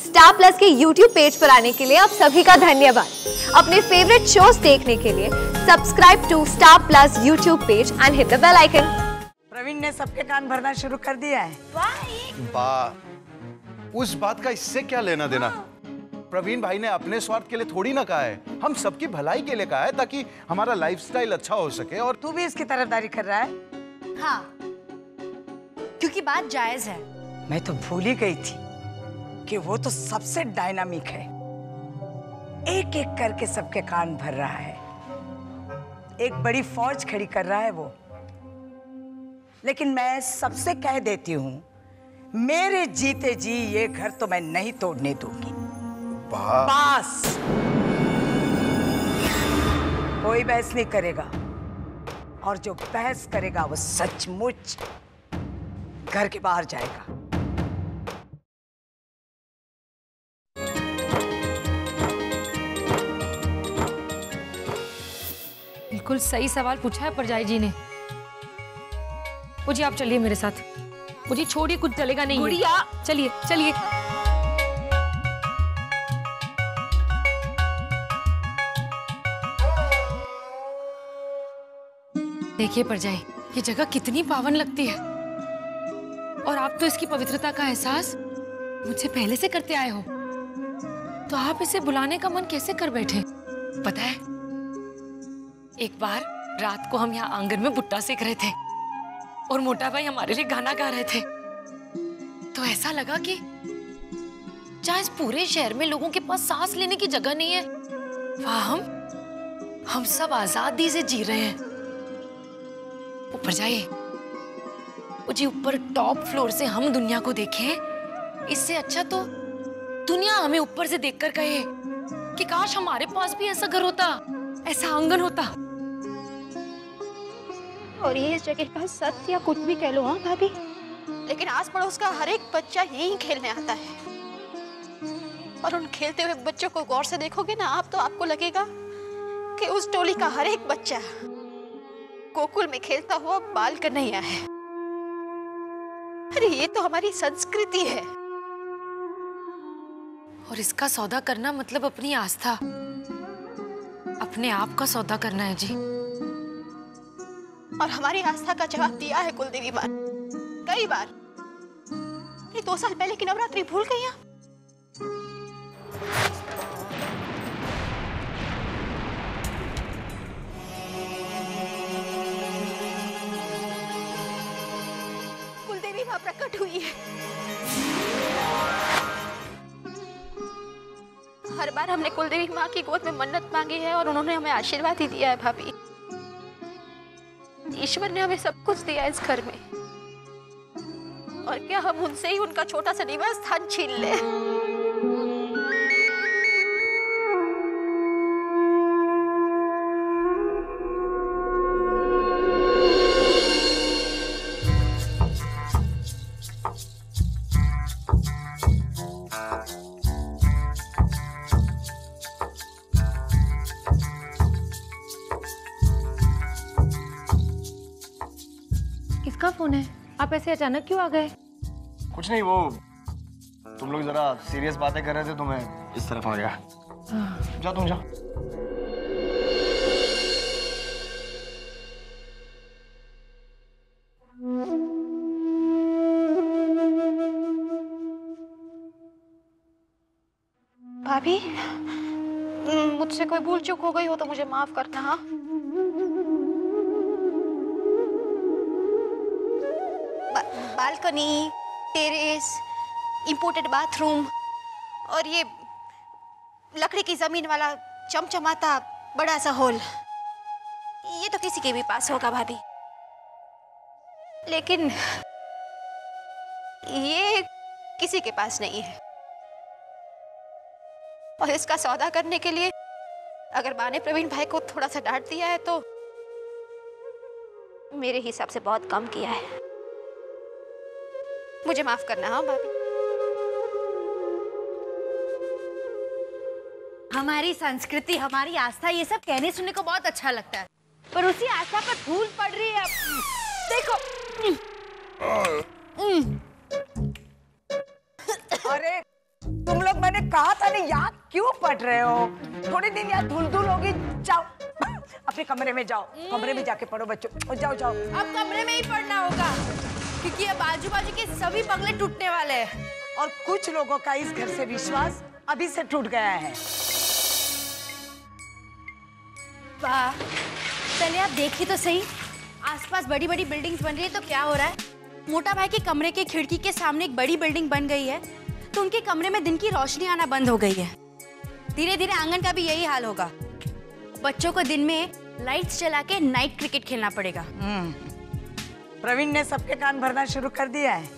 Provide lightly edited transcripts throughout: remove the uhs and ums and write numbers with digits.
Star plus के YouTube page पर आने के लिए आप सभी का धन्यवाद। अपने फेवरेट शोज देखने के लिए subscribe to star plus YouTube page and hit the bell icon. Praveen ने सबके कान भरना शुरू कर दिया है। उस बात का इससे क्या लेना देना? प्रवीण भाई ने अपने स्वार्थ के लिए थोड़ी ना कहा है, हम सबकी भलाई के लिए कहा है ताकि हमारा लाइफस्टाइल अच्छा हो सके। और तू भी इसकी तरफदारी कर रहा है? हाँ, क्योंकि बात जायज है। मैं तो भूल ही गई थी कि वो तो सबसे डायनामिक है, एक एक करके सबके कान भर रहा है, एक बड़ी फौज खड़ी कर रहा है वो। लेकिन मैं सबसे कह देती हूँ, मेरे जीते जी ये घर तो मैं नहीं तोड़ने दूंगी। बस कोई बहस नहीं करेगा, और जो बहस करेगा वो सचमुच घर के बाहर जाएगा। बिल्कुल सही सवाल पूछा है परजाई जी ने। वो जी आप चलिए मेरे साथ। वो जी छोड़िए, कुछ चलेगा नहीं। गुड़िया चलिए चलिए। देखिए परजाई, ये जगह कितनी पावन लगती है, और आप तो इसकी पवित्रता का एहसास मुझसे पहले से करते आए हो, तो आप इसे बुलाने का मन कैसे कर बैठे? पता है, एक बार रात को हम यहाँ आंगन में बुट्टा सेक रहे थे और मोटा भाई हमारे लिए गाना गा रहे थे, तो ऐसा लगा कि जहाँ इस पूरे शहर में लोगों के पास सांस लेने की जगह नहीं है, वहाँ हम सब आजादी से जी रहे हैं। ऊपर जाइए, वो जी ऊपर टॉप फ्लोर से हम दुनिया को देखें, इससे अच्छा तो दुनिया हमें ऊपर से देखकर कहे कि काश हमारे पास भी ऐसा घर होता, ऐसा आंगन होता। और ये इस जगह का सत्य या कुछ भी कह लो। हाँ भाभी, लेकिन आस पड़ोस का हर एक बच्चा यहीं खेलने आता है, और उन खेलते हुए बच्चों को गौर से देखोगे ना आप, तो आपको लगेगा कि उस टोली का हर एक बच्चा गोकुल में खेलता हुआ बाल कन्हैया है। अरे ये तो हमारी संस्कृति है। और इसका सौदा करना मतलब अपनी आस्था, अपने आप का सौदा करना है जी। और हमारी आस्था का जवाब दिया है कुलदेवी माँ कई बार। ये 2 साल पहले की नवरात्रि भूल गई आप? कुलदेवी माँ प्रकट हुई है। हर बार हमने कुलदेवी माँ की गोद में मन्नत मांगी है और उन्होंने हमें आशीर्वाद ही दिया है भाभी। ईश्वर ने हमें सब कुछ दिया है इस घर में, और क्या हम उनसे ही उनका छोटा सा निवास स्थान छीन लें? किसका फोन है? आप ऐसे अचानक क्यों आ गए? कुछ नहीं, वो तुम लोग जरा सीरियस बातें कर रहे थे तो मैं इस तरफ आ गया। जाओ तुम जाओ। भाभी, मुझसे कोई भूल चूक हो गई हो तो मुझे माफ करना। हाँ, बालकनी, टेरेस, इंपोर्टेड बाथरूम और ये लकड़ी की जमीन वाला चमचमाता बड़ा सा हॉल, ये तो किसी के भी पास होगा भाभी, लेकिन ये किसी के पास नहीं है। और इसका सौदा करने के लिए अगर माँ ने प्रवीण भाई को थोड़ा सा डांट दिया है तो मेरे हिसाब से बहुत कम किया है। मुझे माफ करना। हाँ भाभी। हमारी संस्कृति, हमारी आस्था, ये सब कहने सुनने को बहुत अच्छा लगता है, पर उसी आस्था पर धूल पड़ रही है। देखो। अरे तुम लोग, मैंने कहा था ना, यहाँ क्यों पढ़ रहे हो? थोड़े दिन यहाँ धूल धूल होगी। जाओ अपने कमरे में जाओ, कमरे में जाके पढ़ो बच्चों। जाओ जाओ। अब कमरे में ही पढ़ना होगा क्योंकि अब आजू बाजू के सभी बंगले टूटने वाले हैं। और कुछ लोगों का इस घर से विश्वास अभी से टूट गया है। वाह, चलिए आप देखिए तो सही, आसपास बड़ी बड़ी बिल्डिंग्स बन रही है तो क्या हो रहा है? मोटा भाई के कमरे के खिड़की के सामने एक बड़ी बिल्डिंग बन गई है तो उनके कमरे में दिन की रोशनी आना बंद हो गई है। धीरे धीरे आंगन का भी यही हाल होगा। बच्चों को दिन में लाइट्स जला के नाइट क्रिकेट खेलना पड़ेगा। प्रवीण ने सबके कान भरना शुरू कर दिया है।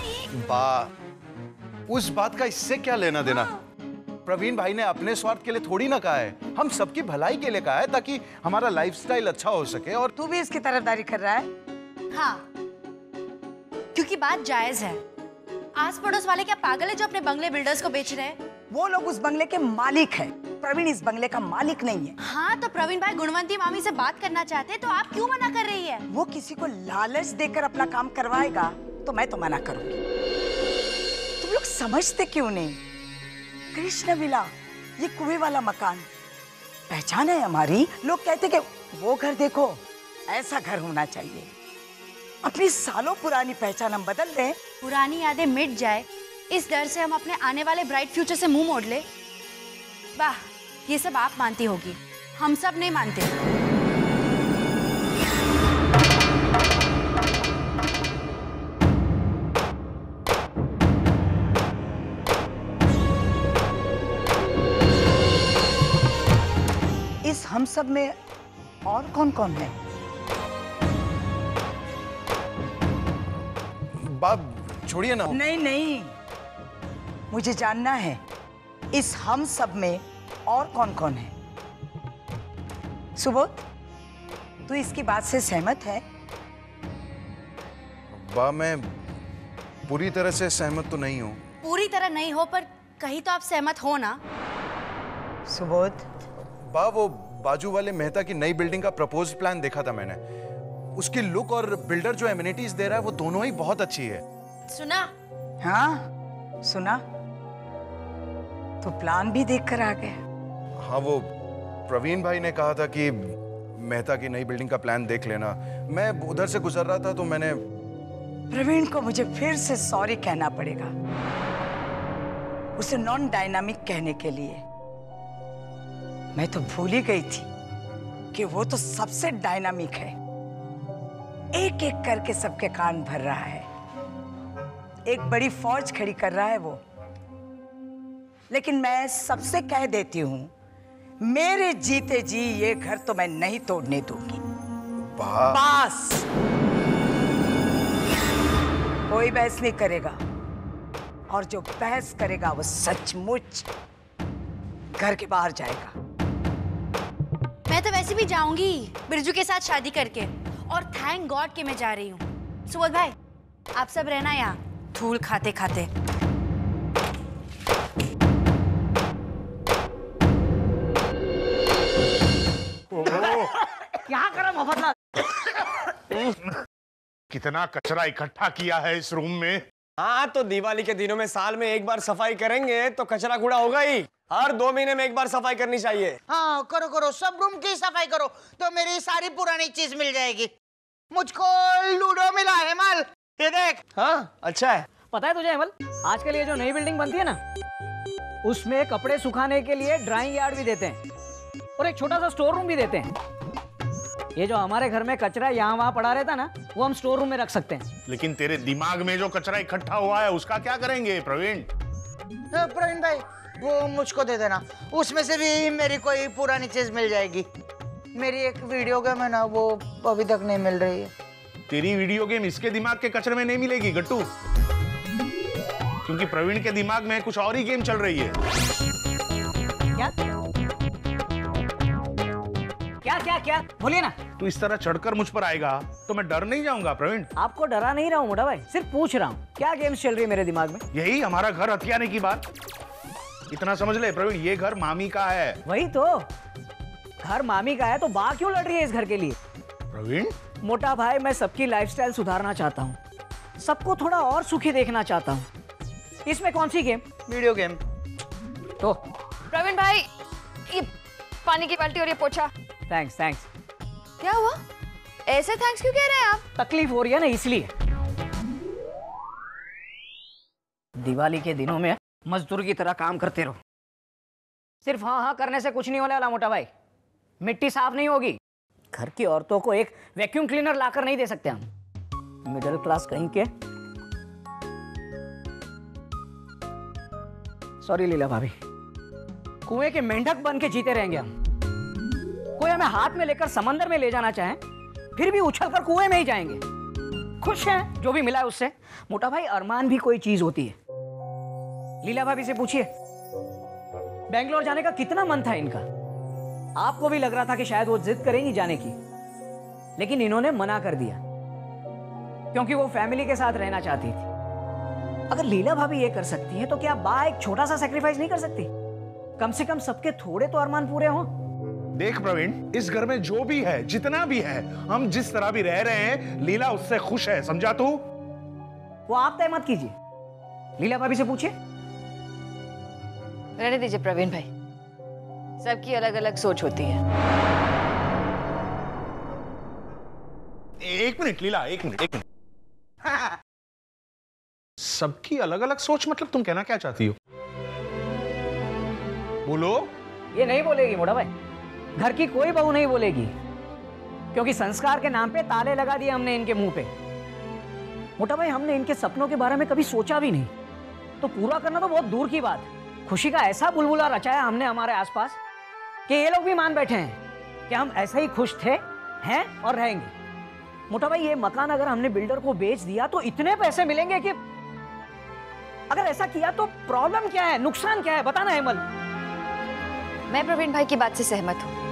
उस बात का इससे क्या लेना देना? प्रवीण भाई ने अपने स्वार्थ के लिए थोड़ी ना कहा है, हम सबकी भलाई के लिए कहा है ताकि हमारा लाइफस्टाइल अच्छा हो सके। और तू भी इसकी तरफदारी कर रहा है? हाँ, क्योंकि बात जायज है। आस पड़ोस वाले क्या पागल है जो अपने बंगले बिल्डर्स को बेच रहे हैं? वो लोग उस बंगले के मालिक हैं। प्रवीण इस बंगले का मालिक नहीं है। हाँ, तो प्रवीण भाई गुणवंती मामी से बात करना चाहते हैं तो आप क्यों मना कर रही है? वो किसी को लालच देकर अपना काम करवाएगा तो मैं तो मना करूंगी। तुम लोग समझते क्यों नहीं? कृष्ण विला, ये कुएं वाला मकान पहचान है हमारी। लोग कहते कि वो घर देखो, ऐसा घर होना चाहिए। अपनी सालों पुरानी पहचान हम बदल दें। पुरानी यादें मिट जाए इस डर से हम अपने आने वाले ब्राइट फ्यूचर से मुंह मोड़ ले। वाह, ये सब आप मानती होगी, हम सब नहीं मानते। इस हम सब में और कौन कौन है? बाप छोड़िए ना। नहीं नहीं, मुझे जानना है इस हम सब में और कौन कौन है। सुबोध, तू इसकी बात से सहमत है? मैं पूरी तरह से सहमत तो नहीं हूँ। पूरी तरह नहीं हो पर कहीं तो आप सहमत हो ना? सुबोध, वो बाजू वाले मेहता की नई बिल्डिंग का प्रपोज प्लान देखा था मैंने। उसकी लुक और बिल्डर जो एमिनिटीज दे रहा है वो दोनों ही बहुत अच्छी है। सुना? हाँ सुना। तो प्लान भी देख कर आ गया? हाँ, वो प्रवीण भाई ने कहा था कि मेहता की नई बिल्डिंग का प्लान देख लेना। मैं उधर से गुजर रहा था तो मैंने। प्रवीण को मुझे फिर से सॉरी कहना पड़ेगा, उसे नॉन डायनामिक कहने के लिए। मैं तो भूल ही गई थी कि वो तो सबसे डायनामिक है। एक एक करके सबके कान भर रहा है, एक बड़ी फौज खड़ी कर रहा है वो। लेकिन मैं सबसे कह देती हूं, मेरे जीते जी ये घर तो मैं नहीं तोड़ने दूंगी। बस, कोई बहस नहीं करेगा, और जो बहस करेगा वो सचमुच घर के बाहर जाएगा। मैं तो वैसे भी जाऊंगी बिरजू के साथ शादी करके, और थैंक गॉड कि मैं जा रही हूँ। सुबोध भाई, आप सब रहना यहाँ धूल खाते खाते। क्या करा मोहब्बत? कितना कचरा इकट्ठा किया है इस रूम में। हाँ, तो दिवाली के दिनों में साल में एक बार सफाई करेंगे तो कचरा कूड़ा होगा ही। हर 2 महीने में एक बार सफाई करनी चाहिए। हाँ करो करो, सब रूम की सफाई करो तो मेरी सारी पुरानी चीज मिल जाएगी। मुझको लूडो मिला है माल, ये देख। हाँ, अच्छा है। पता है तुझे अमल, आजकल ये जो नई बिल्डिंग बनती है ना, उसमें कपड़े सुखाने के लिए ड्राइंग यार्ड भी देते हैं और एक छोटा सा स्टोर रूम भी देते हैं। ये जो हमारे घर में कचरा यहाँ वहाँ पड़ा रहता ना, वो हम स्टोर रूम में रख सकते हैं। लेकिन तेरे दिमाग में जो कचरा इकट्ठा हुआ है उसका क्या करेंगे प्रवीण? प्रवीण भाई, वो मुझको दे देना, उसमें से भी मेरी कोई पुरानी चीज मिल जाएगी। मेरी एक वीडियो गेम है ना, वो अभी तक नहीं मिल रही है। तेरी वीडियो गेम इसके दिमाग के कचरे में नहीं मिलेगी गट्टू, क्योंकि प्रवीण के दिमाग में कुछ और ही गेम चल रही है। क्या क्या क्या क्या बोलिए ना। तू इस तरह चढ़कर मुझ पर आएगा तो मैं डर नहीं जाऊंगा प्रवीण। आपको डरा नहीं रहा हूँ मोटा भाई, सिर्फ पूछ रहा हूँ क्या गेम्स चल रही है मेरे दिमाग में। यही हमारा घर हथियाने की बात। इतना समझ ले प्रवीण, ये घर मामी का है। वही तो, घर मामी का है तो बा क्यों लड़ रही है इस घर के लिए? प्रवीण मोटा भाई, मैं सबकी लाइफस्टाइल सुधारना चाहता हूँ, सबको थोड़ा और सुखी देखना चाहता हूँ। इसमें कौन सी गेम? Video game. तो प्रवीण भाई, ये पानी की बाल्टी और ये पोछा। Thanks thanks. क्या हुआ? ऐसे थैंक्स क्यों कह रहे हैं आप? तकलीफ हो रही है ना इसलिए। दिवाली के दिनों में मजदूर की तरह काम करते रहो। सिर्फ हाँ हाँ करने से कुछ नहीं होने वाला मोटा भाई। मिट्टी साफ नहीं होगी। घर की औरतों को एक वैक्यूम क्लीनर लाकर नहीं दे सकते हम। मिडिल क्लास कहीं के। सॉरी लीला भाभी, कुएं के मेंढक बन के जीते रहेंगे हम। कोई हमें हाथ में लेकर समंदर में ले जाना चाहे, फिर भी उछलकर कुएं में ही जाएंगे। खुश हैं जो भी मिला है उससे। मोटा भाई, अरमान भी कोई चीज होती है। लीला भाभी से पूछिए, बेंगलोर जाने का कितना मन था इनका। आपको भी लग रहा था कि शायद वो जिद करेंगी जाने की, लेकिन इन्होंने मना कर दिया क्योंकि वो फैमिली के साथ रहना चाहती थी। अगर लीला भाभी ये कर सकती है तो क्या बा एक छोटा सा सेक्रीफाइस नहीं कर सकती? कम से कम सबके थोड़े तो अरमान पूरे हों। देख प्रवीण, इस घर में जो भी है, जितना भी है, हम जिस तरह भी रह रहे हैं, लीला उससे खुश है, समझा तू? वो आप तय मत कीजिए, लीला भाभी से पूछिए। रहने दीजिए प्रवीण भाई, सबकी अलग अलग सोच होती है। एक मिनट लीला, एक मिनट। सबकी अलग अलग सोच मतलब तुम कहना क्या चाहती हो? बोलो। ये नहीं बोलेगी मोटा भाई, घर की कोई बहू नहीं बोलेगी, क्योंकि संस्कार के नाम पे ताले लगा दिए हमने इनके मुंह पे। मोटा भाई, हमने इनके सपनों के बारे में कभी सोचा भी नहीं, तो पूरा करना तो बहुत दूर की बात। खुशी का ऐसा बुलबुला रचाया हमने हमारे आसपास कि ये लोग भी मान बैठे हैं कि हम ऐसे ही खुश थे, हैं और रहेंगे। मोटा भाई, ये मकान अगर हमने बिल्डर को बेच दिया तो इतने पैसे मिलेंगे कि अगर ऐसा किया तो प्रॉब्लम क्या है, नुकसान क्या है, बताना हेमल। मैं प्रवीण भाई की बात से सहमत हूँ।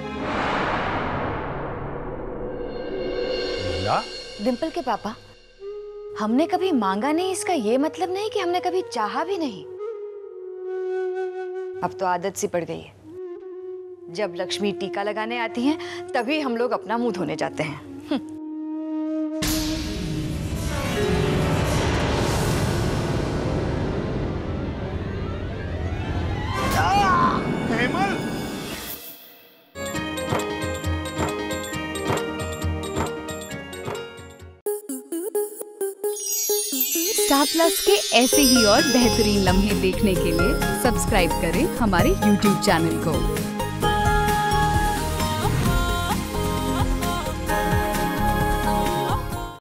डिंपल के पापा, हमने कभी मांगा नहीं, इसका ये मतलब नहीं कि हमने कभी चाहा भी नहीं। अब तो आदत सी पड़ गई है, जब लक्ष्मी टीका लगाने आती हैं तभी हम लोग अपना मुंह धोने जाते हैं। हेमल, स्टार प्लस के ऐसे ही और बेहतरीन लम्हे देखने के लिए सब्सक्राइब करें हमारे YouTube चैनल को।